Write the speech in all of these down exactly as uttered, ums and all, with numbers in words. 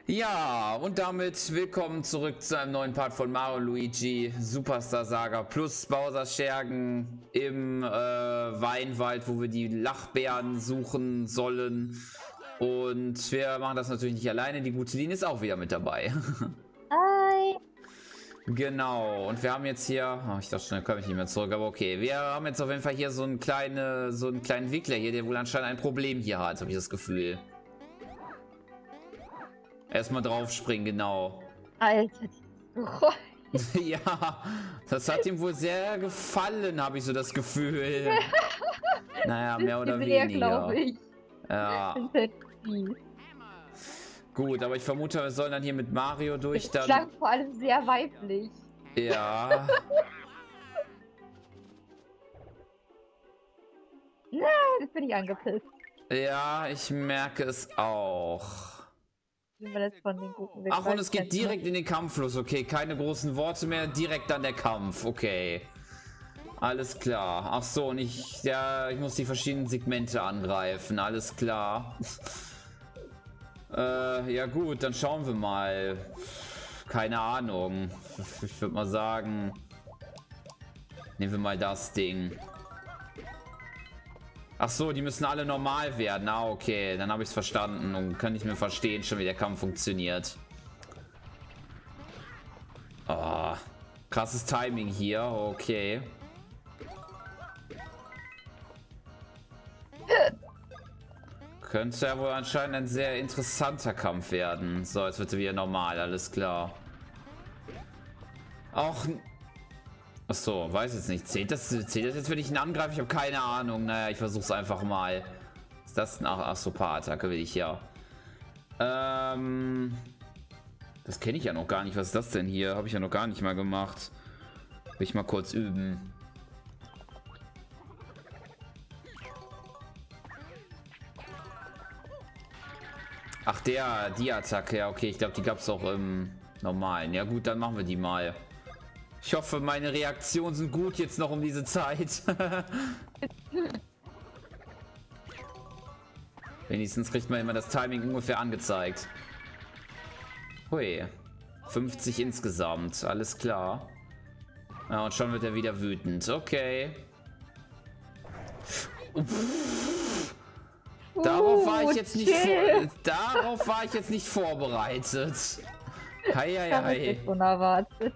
Ja, und damit willkommen zurück zu einem neuen Part von Mario und Luigi Superstar Saga plus Bowser's Schergen im äh, Weinwald, wo wir die Lachbären suchen sollen. Und wir machen das natürlich nicht alleine, die gute Line ist auch wieder mit dabei. Hi. Genau, und wir haben jetzt hier, oh, ich dachte schon, da komme ich nicht mehr zurück, aber okay, wir haben jetzt auf jeden Fall hier so einen kleinen, so einen kleinen Wickler hier, der wohl anscheinend ein Problem hier hat, habe ich das Gefühl. Erstmal draufspringen, genau. Alter, dieses Geräusch. Ja, das hat ihm wohl sehr gefallen, habe ich so das Gefühl. Naja, mehr oder Sehr, weniger. glaube ich. Ja. Gut, aber ich vermute, wir sollen dann hier mit Mario durch Das dann. klang vor allem sehr weiblich. Ja. Nein, jetzt bin ich angepisst. Ja, ich merke es auch. Wie man das von den guten Weg Ach, und es geht kennt, ne? direkt in den Kampffluss. Okay, keine großen Worte mehr. Direkt dann der Kampf. Okay. Alles klar. Ach so, und ich, ja, ich muss die verschiedenen Segmente angreifen. Alles klar. äh, ja gut, dann schauen wir mal. Keine Ahnung. Ich würde mal sagen, nehmen wir mal das Ding. Ach so, die müssen alle normal werden. Ah, okay, dann habe ich es verstanden und kann ich mir verstehen, schon wie der Kampf funktioniert. Oh, krasses Timing hier, okay. Könnte ja wohl anscheinend ein sehr interessanter Kampf werden. So, jetzt wird er wieder normal, alles klar. Auch... Ach so, weiß jetzt nicht. Zählt das, zählt das jetzt, wenn ich ihn angreife? Ich habe keine Ahnung. Naja, ich versuche es einfach mal. Ist das eine Ach-Super-Attacke, will ich ja. Ähm... Das kenne ich ja noch gar nicht. Was ist das denn hier? Habe ich ja noch gar nicht mal gemacht. Will ich mal kurz üben. Ach, der, die Attacke. Ja, okay. Ich glaube, die gab es auch im normalen. Ja gut, dann machen wir die mal. Ich hoffe, meine Reaktionen sind gut jetzt noch um diese Zeit. Wenigstens kriegt man immer das Timing ungefähr angezeigt. Hui. fünfzig insgesamt. Alles klar. Ja, und schon wird er wieder wütend. Okay. Darauf war ich jetzt nicht vor Darauf war ich jetzt nicht vorbereitet. Hei, hei, hei. Unerwartet.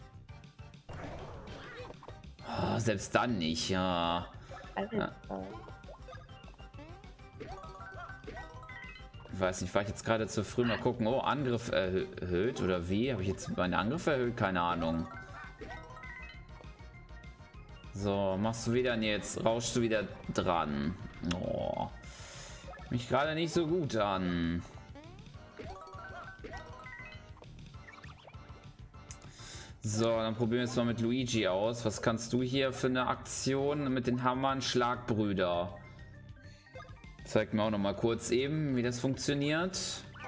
Oh, selbst dann nicht, ja. Ja. Ich weiß nicht, war ich jetzt gerade zu früh mal gucken. Oh, Angriff erhöht oder wie? Habe ich jetzt meinen Angriff erhöht? Keine Ahnung. So, machst du wieder? Nee, jetzt rauschst du wieder dran. Oh. Mich gerade nicht so gut an. So, dann probieren wir es mal mit Luigi aus. Was kannst du hier für eine Aktion mit den Hammern Schlagbrüder? Zeig mir auch noch mal kurz eben, wie das funktioniert.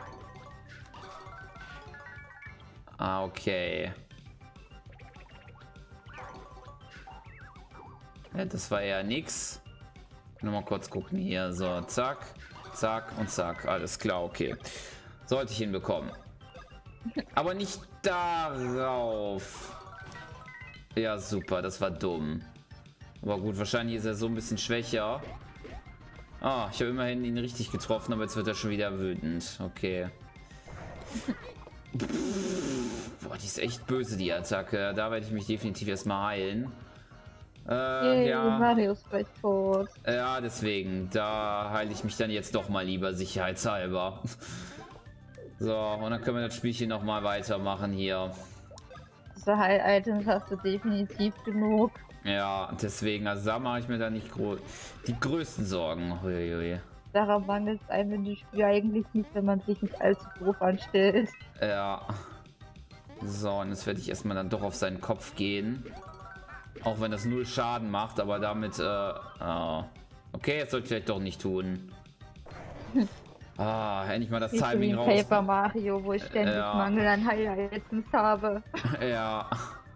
Ah, okay. Ja, das war ja nix. Nur mal kurz gucken hier. So, zack, zack und zack. Alles klar, okay. Sollte ich hinbekommen. Aber nicht darauf. Ja, super, das war dumm. Aber gut, wahrscheinlich ist er so ein bisschen schwächer. Ah, ich habe immerhin ihn richtig getroffen, aber jetzt wird er schon wieder wütend. Okay. Boah, die ist echt böse, die Attacke. Da werde ich mich definitiv erstmal heilen. Äh, Yay, ja. Mario ist gleich tot. Ja, deswegen. Da heile ich mich dann jetzt doch mal lieber sicherheitshalber. So, und dann können wir das Spielchen noch mal weitermachen hier. Diese Heil-Items hast du definitiv genug. Ja, deswegen, also da mache ich mir da nicht groß die größten Sorgen. Huiui. Daran mangelt es einem in dem Spiel eigentlich nicht, wenn man sich nicht allzu doof anstellt. Ja. So, und jetzt werde ich erstmal dann doch auf seinen Kopf gehen. Auch wenn das null Schaden macht, aber damit, äh, oh. Okay, jetzt sollte ich vielleicht doch nicht tun. Ah, endlich mal das Nicht Timing so raus. wie Paper Mario, wo ich ständig Ja. Mangel an Highlights habe. Ja.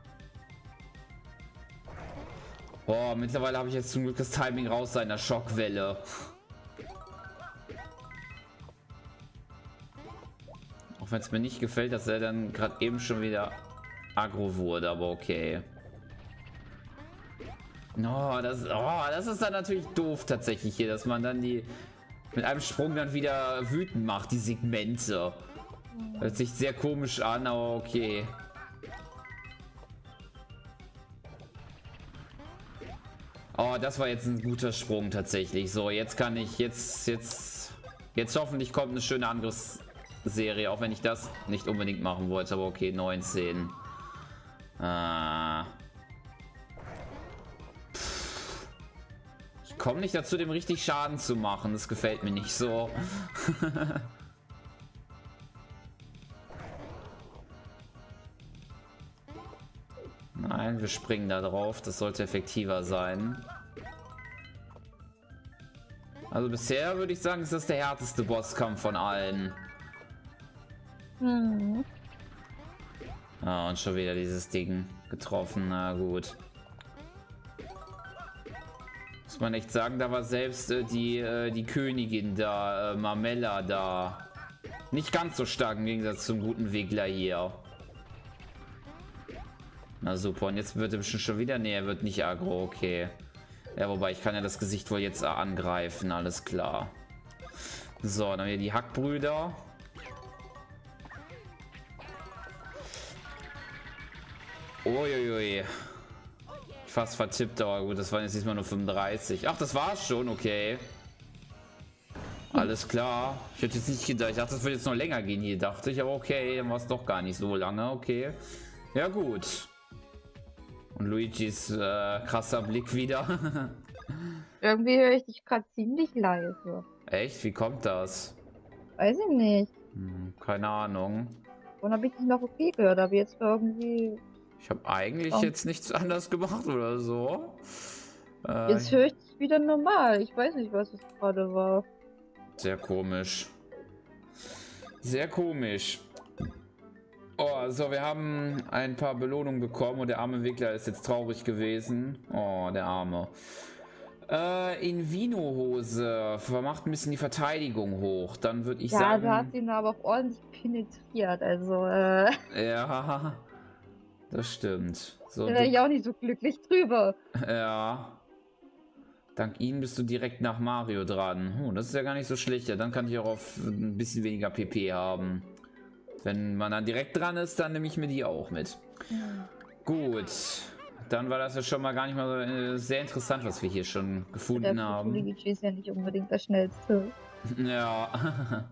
Boah, mittlerweile habe ich jetzt zum Glück das Timing raus seiner Schockwelle. Auch wenn es mir nicht gefällt, dass er dann gerade eben schon wieder aggro wurde, aber okay. Oh das, oh, das ist dann natürlich doof tatsächlich hier, dass man dann die mit einem Sprung dann wieder wütend macht, die Segmente. Hört sich sehr komisch an, aber okay. Oh, das war jetzt ein guter Sprung tatsächlich. So, jetzt kann ich, jetzt, jetzt, jetzt hoffentlich kommt eine schöne Angriffsserie, auch wenn ich das nicht unbedingt machen wollte, aber okay, neunzehn. Ah. Ich komme nicht dazu, dem richtig Schaden zu machen. Das gefällt mir nicht so. Nein, wir springen da drauf. Das sollte effektiver sein. Also bisher würde ich sagen, ist das der härteste Bosskampf von allen. Hm. Ah, und schon wieder dieses Ding getroffen. Na gut. Muss man echt sagen, da war selbst äh, die, äh, die Königin da, äh, Marmella da, nicht ganz so stark im Gegensatz zum guten Wegler hier. Na super, und jetzt wird er bestimmt schon wieder, nee, er wird nicht aggro, okay. Ja, wobei, ich kann ja das Gesicht wohl jetzt angreifen, alles klar. So, dann haben wir die Hackbrüder. Uiuiui. Fast vertippt, aber gut, das waren jetzt diesmal nur fünfunddreißig. Ach, das war's schon, okay. Alles klar. Ich hätte jetzt nicht gedacht, ich dachte, das wird jetzt noch länger gehen hier, dachte ich, aber okay, dann war es doch gar nicht so lange, okay. Ja, gut. Und Luigis äh, krasser Blick wieder. Irgendwie höre ich dich gerade ziemlich leise. Echt? Wie kommt das? Weiß ich nicht. Hm, keine Ahnung. Und habe ich dich noch okay gehört, aber jetzt irgendwie. Ich habe eigentlich Oh. jetzt nichts anderes gemacht oder so. Äh, Jetzt höre ich dich wieder normal. Ich weiß nicht, was es gerade war. Sehr komisch. Sehr komisch. Oh, so, wir haben ein paar Belohnungen bekommen und der arme Wickler ist jetzt traurig gewesen. Oh, der Arme. Äh, in Vino-Hose vermacht ein bisschen die Verteidigung hoch. Dann würde ich Ja, sagen... du hast ihn aber auch ordentlich penetriert. Also, äh, Ja, das stimmt. So, da wäre du, ich auch nicht so glücklich drüber. ja. Dank ihnen bist du direkt nach Mario dran. Oh, das ist ja gar nicht so schlecht. Ja, dann kann ich auch auf ein bisschen weniger P P haben. Wenn man dann direkt dran ist, dann nehme ich mir die auch mit. Hm. Gut. Dann war das ja schon mal gar nicht mal so äh, sehr interessant, was wir hier schon gefunden Der haben. Luigi ist ja nicht unbedingt der schnellste. Ja.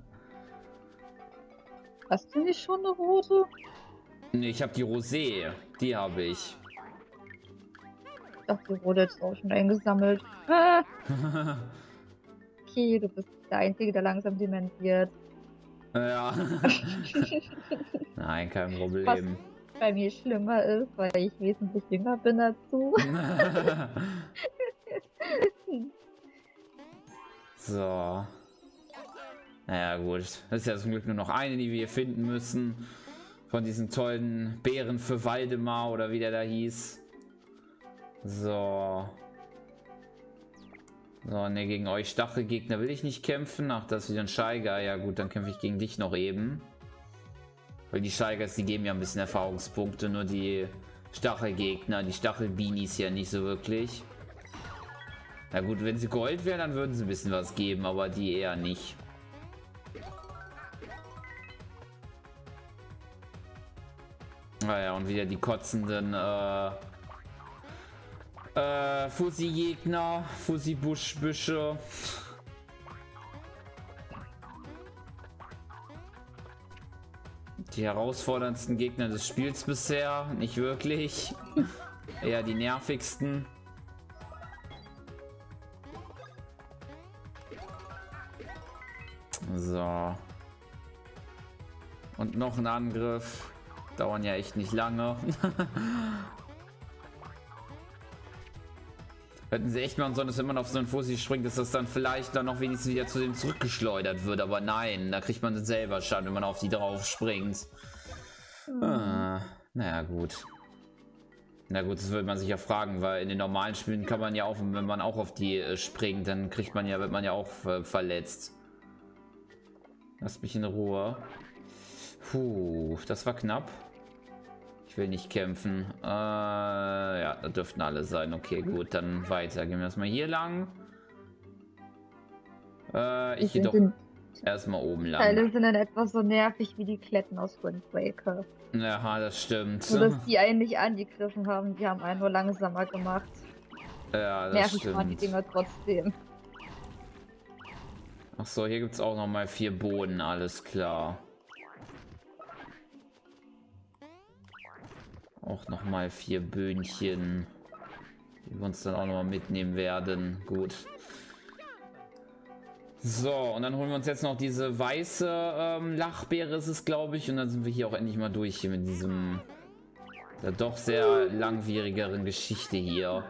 Hast du nicht schon eine rote? Nee, ich habe die Rosé. Die habe ich. Ich dachte, die rote ist auch schon eingesammelt. Ah, okay, du bist der Einzige, der langsam dement wird. Ja. Nein, kein Problem. Was bei mir schlimmer ist, weil ich wesentlich jünger bin dazu. So. Naja, gut. Das ist ja zum Glück nur noch eine, die wir finden müssen. Von diesen tollen Bären für Waldemar oder wie der da hieß. So. So, ne, gegen euch Stachelgegner will ich nicht kämpfen. Ach, das ist wieder ein Scheiger. Ja gut, dann kämpfe ich gegen dich noch eben. Weil die Scheigers, die geben ja ein bisschen Erfahrungspunkte. Nur die Stachelgegner, die Stachelbeanies ja nicht so wirklich. Na gut, wenn sie Gold wären, dann würden sie ein bisschen was geben, aber die eher nicht. Naja, und wieder die kotzenden äh, äh, Fussi-Gegner, Fussi-Buschbüsche. Die herausforderndsten Gegner des Spiels bisher, nicht wirklich. Eher die nervigsten. So. Und noch ein Angriff. Dauern ja echt nicht lange. Hätten sie echt machen sollen, dass wenn man auf so einen Fussi springt, dass das dann vielleicht dann noch wenigstens wieder zu dem zurückgeschleudert wird. Aber nein, da kriegt man selber Schaden, wenn man auf die drauf springt. Hm. Ah, naja, gut. Na gut, das würde man sich ja fragen, weil in den normalen Spielen kann man ja auch, wenn man auch auf die äh, springt, dann kriegt man ja, wird man ja auch äh, verletzt. Lasst mich in Ruhe. Puh, das war knapp. Ich will nicht kämpfen. Äh, ja, da dürften alle sein. Okay, gut, dann weiter. Gehen wir erstmal hier lang. Äh, ich gehe doch erstmal oben lang. Teile sind dann etwas so nervig wie die Kletten aus Wind Waker. Ja, das stimmt. Nur, dass die einen nicht angegriffen haben, die haben einen nur langsamer gemacht. Ja, das nervig stimmt. waren die Dinger trotzdem. Ach so, hier gibt es auch noch mal vier Boden, alles klar. Auch noch mal vier Böhnchen, die wir uns dann auch noch mal mitnehmen werden. Gut. So, und dann holen wir uns jetzt noch diese weiße ähm, Lachbeere, ist es, glaube ich. Und dann sind wir hier auch endlich mal durch hier mit diesem der doch sehr langwierigeren Geschichte hier.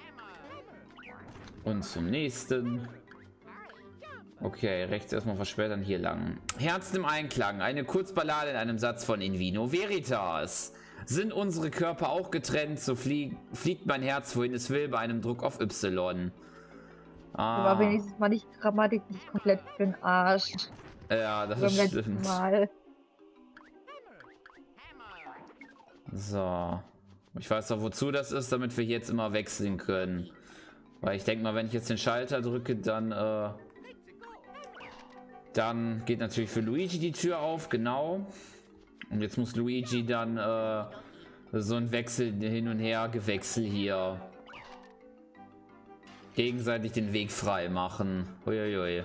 Und zum nächsten. Okay, rechts erstmal versperrt, dann hier lang. Herzen im Einklang. Eine Kurzballade in einem Satz von In Vino Veritas. Sind unsere Körper auch getrennt, so flieg fliegt mein Herz, wohin es will, bei einem Druck auf Y. Ah. Aber wenigstens mal nicht Grammatik nicht komplett für den Arsch. Ja, das Beim stimmt. letzten Mal. So. Ich weiß doch, wozu das ist, damit wir jetzt immer wechseln können. Weil ich denke mal, wenn ich jetzt den Schalter drücke, dann äh, dann geht natürlich für Luigi die Tür auf, genau. Und jetzt muss Luigi dann äh, so ein Wechsel hin und her gewechselt hier gegenseitig den Weg frei machen. Uiuiui.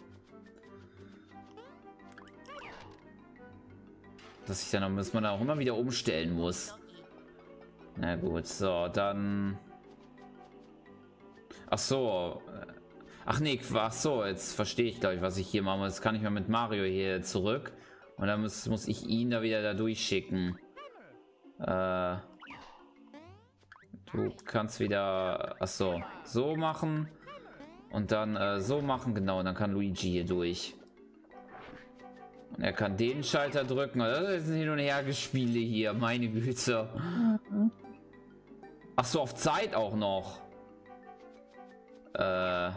Dass ich dann, dass man da auch immer wieder umstellen muss. Na gut, so, dann... Ach so. Ach nee, ach so, jetzt verstehe ich, glaube ich, was ich hier mache. Jetzt kann ich mal mit Mario hier zurück. Und dann muss, muss ich ihn da wieder da durchschicken. Äh... Du kannst wieder, ach so, so machen und dann äh, so machen, genau, und dann kann Luigi hier durch. Und er kann den Schalter drücken, das ist hin und her Gespiele hier, meine Güte. Mhm. Ach so, auf Zeit auch noch. Äh...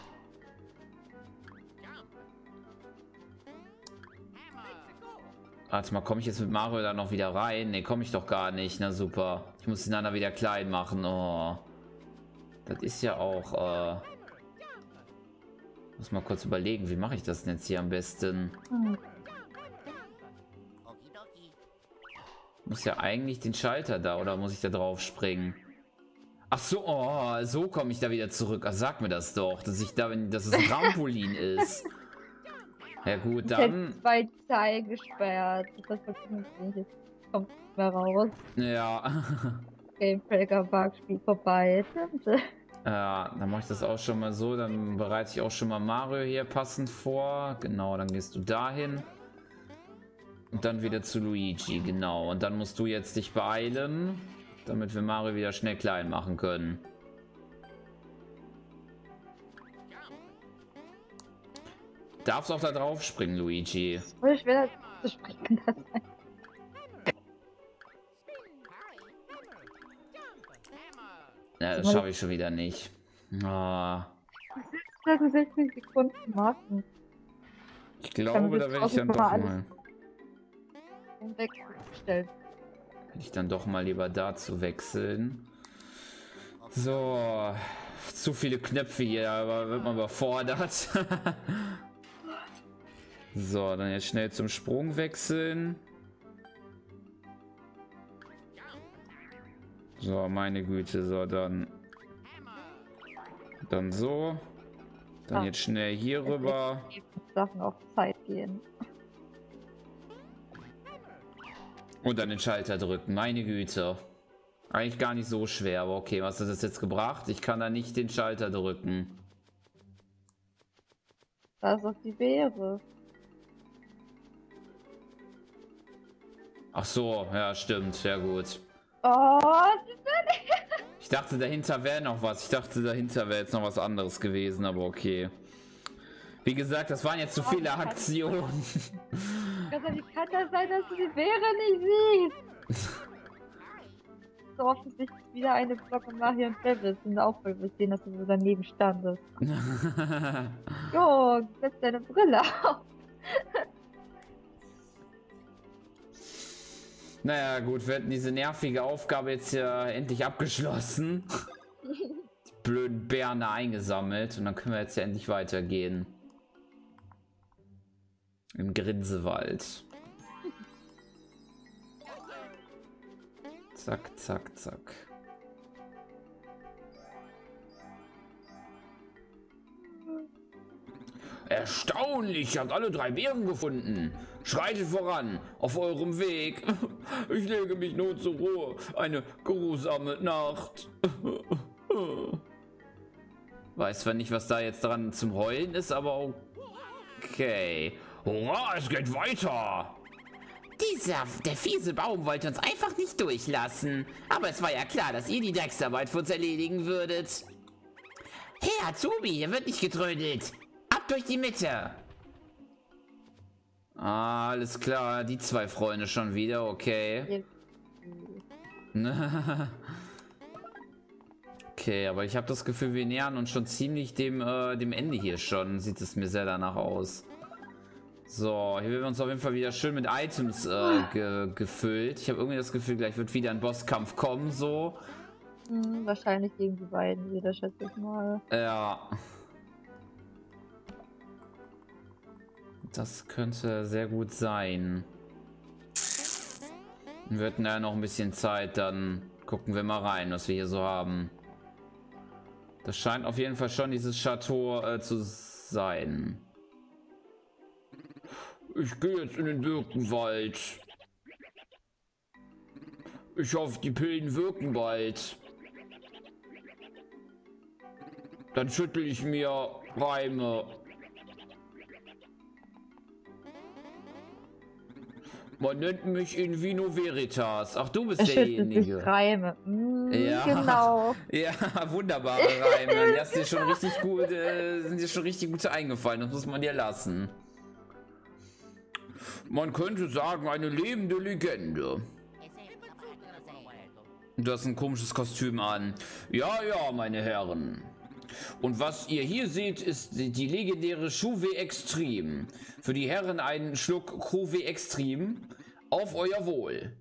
Warte mal, komme ich jetzt mit Mario da noch wieder rein? Ne, komme ich doch gar nicht. Na super. Ich muss den anderen wieder klein machen. Oh. Das ist ja auch... Äh muss mal kurz überlegen, wie mache ich das denn jetzt hier am besten? Mhm. Muss ja eigentlich den Schalter da, oder muss ich da drauf springen? Ach so, oh, so komme ich da wieder zurück. Ach, sag mir das doch, dass ich da, wenn dass es ein Trampolin ist. Ja gut, dann... Ich zwei Zeilen gesperrt. Das verknüpft nicht. Jetzt kommt nicht mehr raus. Ja. Gamebreaker Bug, Spiel vorbei. Ja, dann mache ich das auch schon mal so. Dann bereite ich auch schon mal Mario hier passend vor. Genau, dann gehst du dahin. Und dann wieder zu Luigi, genau. Und dann musst du jetzt dich beeilen, damit wir Mario wieder schnell klein machen können. Darfst auch da drauf springen, Luigi. Voll schwer zu springen. Das Ja, das schaffe ich schon wieder nicht. Ah. Das ist sechzig Sekunden machen. Ich glaube, da werde ich dann doch mal... weggestellt. Ich dann doch mal lieber dazu wechseln. So. Zu viele Knöpfe hier, aber wird man überfordert. So, dann jetzt schnell zum Sprung wechseln. So, meine Güte, so, dann dann so. Dann Ah. jetzt schnell hier rüber. Sachen auf Zeit gehen. Und dann den Schalter drücken, meine Güte. Eigentlich gar nicht so schwer, aber okay, was hat das jetzt gebracht? Ich kann da nicht den Schalter drücken. Da ist auch die Beere. Ach so, ja, stimmt, sehr gut. Oh, Ich dachte, dahinter wäre noch was. Ich dachte, dahinter wäre jetzt noch was anderes gewesen, aber okay. Wie gesagt, das waren jetzt zu viele Aktionen. also, wie kann das sein, dass du die Beere nicht siehst? So offensichtlich wieder eine Glocke Mario und Davis sind auch voll gesehen, dass du so daneben standest. Jo, setz deine Brille auf. Naja, gut, wir hätten diese nervige Aufgabe jetzt ja endlich abgeschlossen. Die blöden Bären da eingesammelt und dann können wir jetzt ja endlich weitergehen. Im Grinsewald. Zack, zack, zack. Erstaunlich, ihr habt alle drei Bären gefunden. Schreitet voran, auf eurem Weg. Ich lege mich nun zur Ruhe. Eine geruhsame Nacht. Weiß zwar nicht, was da jetzt dran zum Heulen ist, aber okay. Hurra, es geht weiter. Dieser, der fiese Baum wollte uns einfach nicht durchlassen. Aber es war ja klar, dass ihr die Drecksarbeit für uns erledigen würdet. Hey, Azubi, hier wird nicht getrödelt. Ab durch die Mitte. Ah, alles klar, die zwei Freunde schon wieder, okay. Okay, aber ich habe das Gefühl, wir nähern uns schon ziemlich dem, äh, dem Ende hier schon. Sieht es mir sehr danach aus. So, hier werden wir uns auf jeden Fall wieder schön mit Items äh, ge gefüllt. Ich habe irgendwie das Gefühl, gleich wird wieder ein Bosskampf kommen, so. Hm, wahrscheinlich gegen die beiden wieder, schätze ich mal. Ja. Das könnte sehr gut sein. Wir hatten ja noch ein bisschen Zeit, dann gucken wir mal rein, was wir hier so haben. Das scheint auf jeden Fall schon dieses Chateau äh, zu sein. Ich gehe jetzt in den Birkenwald. Ich hoffe, die Pillen wirken bald. Dann schüttel ich mir Reime. Man nennt mich in Vino Veritas. Ach, du bist Er derjenige. sich Reime. Mm, Ja, genau. Ja, wunderbare Reime. Die hast dir schon richtig gut, äh, sind dir schon richtig gut eingefallen. Das muss man dir lassen. Man könnte sagen, eine lebende Legende. Du hast ein komisches Kostüm an. Ja, ja, meine Herren. Und was ihr hier seht, ist die legendäre Chouvet Extreme. Für die Herren einen Schluck Chouvet Extreme. Auf euer Wohl.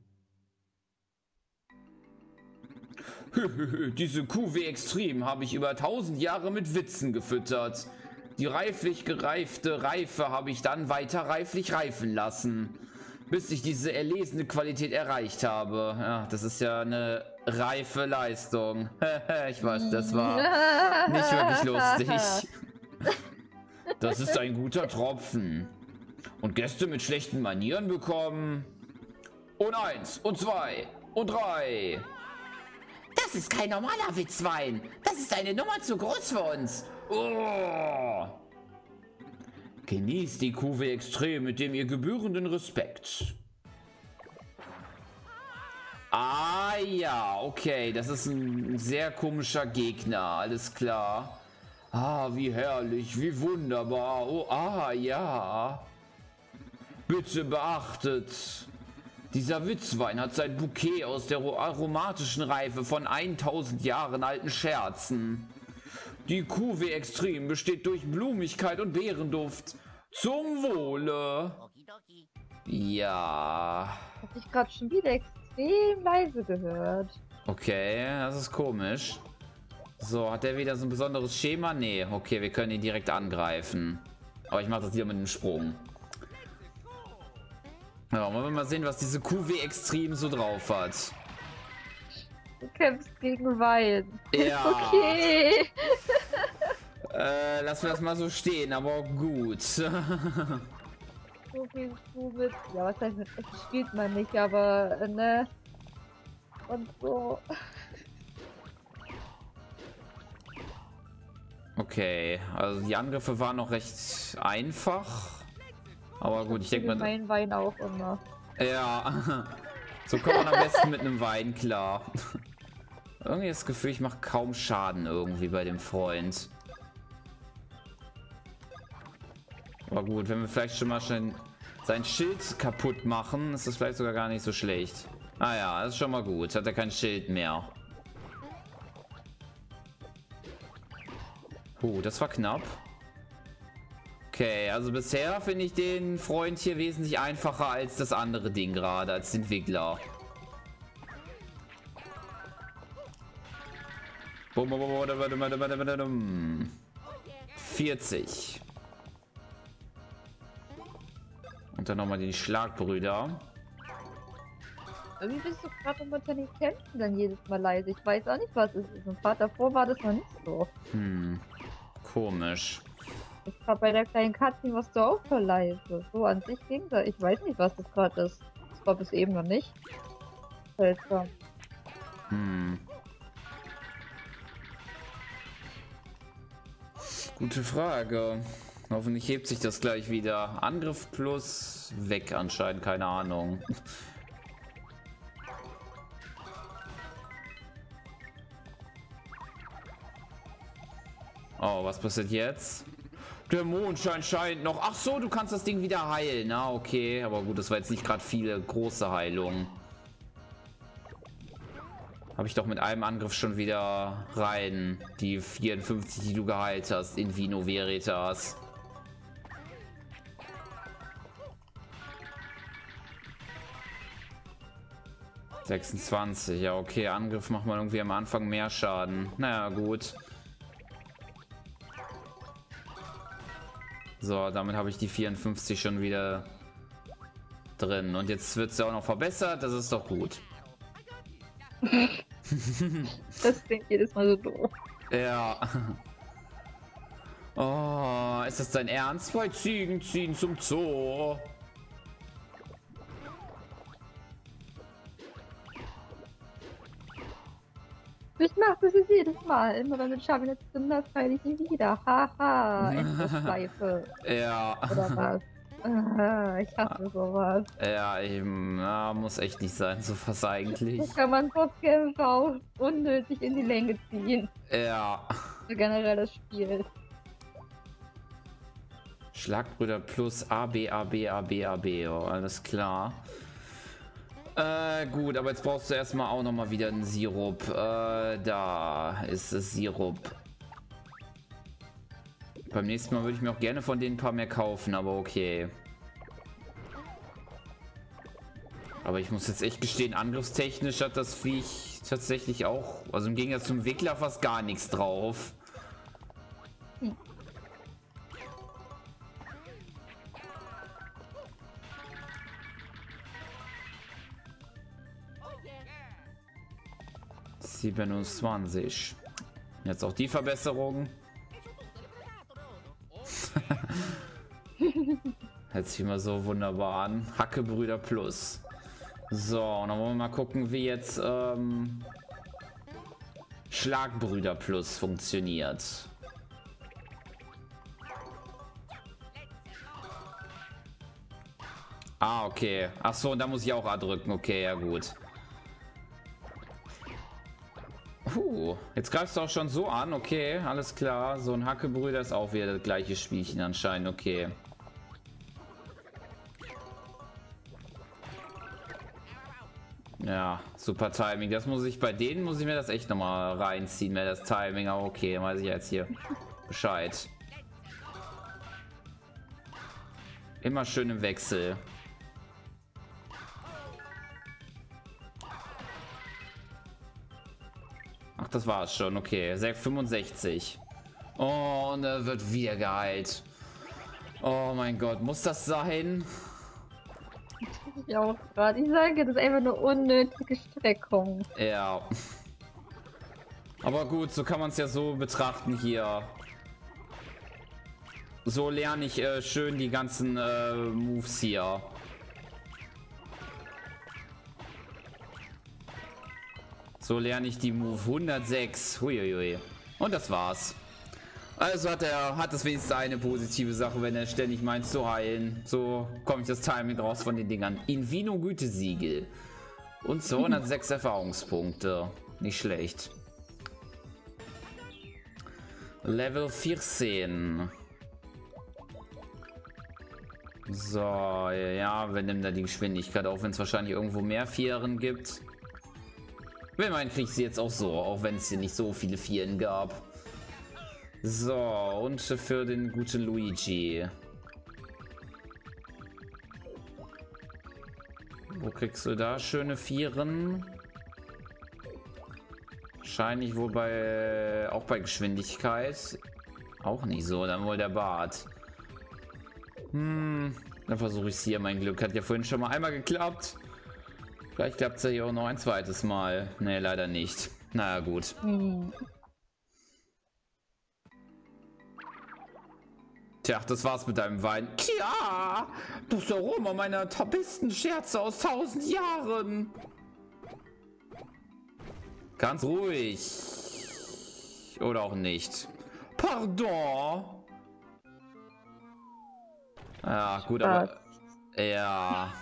Diese Chouvet Extreme habe ich über tausend Jahre mit Witzen gefüttert. Die reiflich gereifte Reife habe ich dann weiter reiflich reifen lassen, bis ich diese erlesene Qualität erreicht habe. Ja, das ist ja eine reife Leistung. Ich weiß, das war nicht wirklich lustig. Das ist ein guter Tropfen. Und Gäste mit schlechten Manieren bekommen. Und eins, und zwei, und drei. Das ist kein normaler Witzwein. Das ist eine Nummer zu groß für uns. Oh. Genießt die Chouvet Extreme mit dem ihr gebührenden Respekt. Ah ja, okay, das ist ein sehr komischer Gegner, alles klar. Ah, wie herrlich, wie wunderbar. Oh, ah ja. Bitte beachtet. Dieser Witzwein hat sein Bouquet aus der aromatischen Reife von tausend Jahren alten Scherzen. Die Chouvet Extreme besteht durch Blumigkeit und Beerenduft. Zum Wohle. Ja. Hab ich gerade schon wieder extrem leise gehört. Okay, das ist komisch. So, hat der wieder so ein besonderes Schema? Nee, okay, wir können ihn direkt angreifen. Aber ich mache das wieder mit einem Sprung. Ja, wollen wir mal sehen, was diese Chouvet Extreme so drauf hat. Du kämpfst gegen Wein. Ja. Okay. Äh, lassen wir das mal so stehen, aber gut. So viel mit. Ja, was heißt mit? Es spielt man nicht, aber ne. Und so. Okay, also die Angriffe waren noch recht einfach. Aber gut, ich denke mal. Mein Wein auch immer. Ja, so kommt man am besten mit einem Wein klar. Irgendwie das Gefühl, ich mache kaum Schaden irgendwie bei dem Freund. Aber gut, wenn wir vielleicht schon mal schon sein Schild kaputt machen, ist das vielleicht sogar gar nicht so schlecht. Ah ja, das ist schon mal gut. Hat er kein Schild mehr. Oh, das war knapp. Okay, also bisher finde ich den Freund hier wesentlich einfacher als das andere Ding gerade, als den Entwickler. vierzig. Und dann nochmal die Schlagbrüder. Irgendwie bist du gerade mit deinen Kämpfen dann jedes Mal leise. Ich weiß auch nicht, was es ist. Und gerade davor war das noch nicht so. Hm, komisch. Ich glaube, bei der kleinen Katze warst du auch voll leise. So an sich ging das. Ich weiß nicht, was das gerade ist. Das war bis eben noch nicht. Seltsam. Hm. Gute Frage. Hoffentlich hebt sich das gleich wieder. Angriff plus weg anscheinend, keine Ahnung. Oh, was passiert jetzt? Der Mondschein scheint noch. Ach so, du kannst das Ding wieder heilen. Na, okay. Aber gut, das war jetzt nicht gerade viele große Heilungen. Habe ich doch mit einem Angriff schon wieder rein. Die vierundfünfzig, die du geheilt hast. In Vino Veritas. sechsundzwanzig. Ja, okay. Angriff macht man irgendwie am Anfang mehr Schaden. Naja, gut. So, damit habe ich die vierundfünfzig schon wieder drin. Und jetzt wird es ja auch noch verbessert. Das ist doch gut. Das klingt jedes Mal so doof. Ja. Oh, ist das dein Ernst? Zwei Ziegen ziehen zum Zoo. Ich mach das jetzt jedes Mal. Immer wenn du Schabi jetzt drin hast, heile ich ihn wieder. Haha, Endlosschleife. Ja. Oder was? Ah, ich hasse sowas. Ja, eben. Ja, muss echt nicht sein, so was eigentlich. So kann man Bosskämpfe auch unnötig in die Länge ziehen. Ja. So generell das Spiel. Schlagbrüder plus A, B, A, B, A, B, A, B. Oh, alles klar. Äh, gut, aber jetzt brauchst du erstmal auch noch mal wieder einen Sirup. Äh, da ist es Sirup. Beim nächsten Mal würde ich mir auch gerne von denen ein paar mehr kaufen, aber okay. Aber ich muss jetzt echt gestehen, angriffstechnisch hat das Viech tatsächlich auch, also im Gegensatz zum Entwickler, fast gar nichts drauf. Hm. siebenundzwanzig. Jetzt auch die Verbesserung. Hört sich immer so wunderbar an. Hackebrüder plus. So, und dann wollen wir mal gucken, wie jetzt ähm, Schlagbrüder plus funktioniert. Ah, okay. Ach so, und da muss ich auch A drücken. Okay, ja gut. Puh, jetzt greifst du auch schon so an. Okay, alles klar. So ein Hackebrüder ist auch wieder das gleiche Spielchen anscheinend. Okay. Ja, super Timing. Das muss ich bei denen, muss ich mir das echt nochmal reinziehen, mehr das Timing. Aber okay, weiß ich jetzt hier Bescheid. Immer schön im Wechsel. Ach, das war's schon. Okay, fünfundsechzig. Oh, und er wird wieder geheilt. Oh mein Gott, muss das sein? Ich auch gerade. Ich sage, das ist einfach eine unnötige Streckung. Ja. Aber gut, so kann man es ja so betrachten hier. So lerne ich äh, schön die ganzen äh, Moves hier. So lerne ich die Move hundertsechs. Huiuiui. Und das war's. Also hat er hat es wenigstens eine positive Sache, wenn er ständig meint zu heilen. So komme ich das Timing raus von den Dingern. Invino Gütesiegel. Und zweihundertsechs Erfahrungspunkte. Nicht schlecht. Level vierzehn. So, ja, wir nehmen da die Geschwindigkeit, auch wenn es wahrscheinlich irgendwo mehr Vieren gibt. Wenn man kriegt sie jetzt auch so, auch wenn es hier nicht so viele Vieren gab. So, und für den guten Luigi. Wo kriegst du da schöne Vieren? Wahrscheinlich wohl bei, auch bei Geschwindigkeit. Auch nicht so, dann wohl der Bart. Hm, dann versuche ich es hier. Mein Glück hat ja vorhin schon mal einmal geklappt. Vielleicht klappt es ja hier auch noch ein zweites Mal. Nee, leider nicht. Naja, gut. Hm. Tja, das war's mit deinem Wein. Tja, das Aroma meiner besten Scherze aus tausend Jahren. Ganz ruhig. Oder auch nicht. Pardon. Ja, gut, aber... Ja.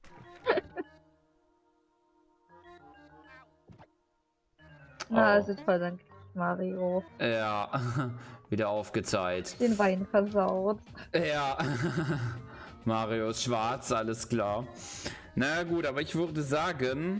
Na, Oh. es ist voll dank Mario. Ja, wieder aufgezeigt. Den Wein versaut. Ja, Mario ist schwarz, alles klar. Na gut, aber ich würde sagen,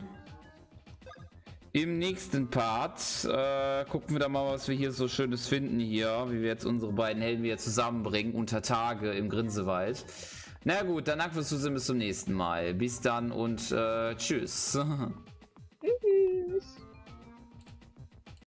im nächsten Part äh, gucken wir da mal, was wir hier so Schönes finden hier, wie wir jetzt unsere beiden Helden wieder zusammenbringen unter Tage im Grinsewald. Na gut, danach fürs Zusehen bis zum nächsten Mal. Bis dann und äh, tschüss.